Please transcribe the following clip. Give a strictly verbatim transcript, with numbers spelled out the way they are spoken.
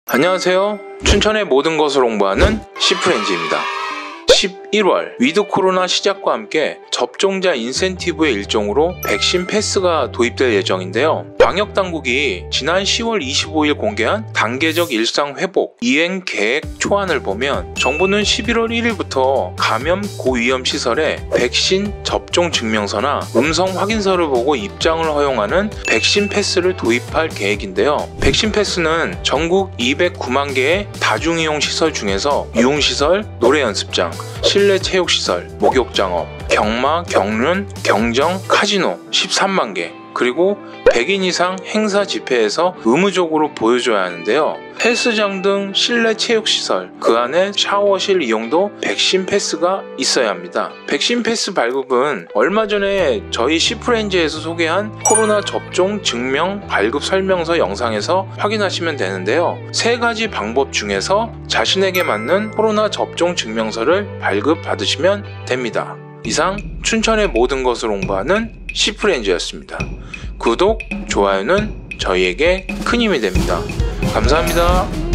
안녕하세요. 춘천의 모든 것을 홍보하는 시프렌즈입니다. 십일월 위드 코로나 시작과 함께 접종자 인센티브의 일종으로 백신 패스가 도입될 예정인데요. 방역당국이 지난 시월 이십오일 공개한 단계적 일상 회복 이행 계획 초안을 보면 정부는 십일월 일일부터 감염 고위험 시설에 백신 접종 증명서나 음성 확인서를 보고 입장을 허용하는 백신 패스를 도입할 계획인데요. 백신 패스는 전국 이백구만 개의 다중이용 시설 중에서 유흥시설, 노래연습장, 실내 체육시설, 목욕장업, 경마, 경륜, 경정, 카지노 십삼만 개, 그리고 백 인 이상 행사 집회에서 의무적으로 보여줘야 하는데요. 헬스장 등 실내 체육시설, 그 안에 샤워실 이용도 백신 패스가 있어야 합니다. 백신 패스 발급은 얼마 전에 저희 시프렌즈에서 소개한 코로나 접종 증명 발급 설명서 영상에서 확인하시면 되는데요. 세 가지 방법 중에서 자신에게 맞는 코로나 접종 증명서를 발급받으시면 됩니다. 이상 춘천의 모든 것을 홍보하는 시프렌즈였습니다. 구독, 좋아요는 저희에게 큰 힘이 됩니다. 감사합니다.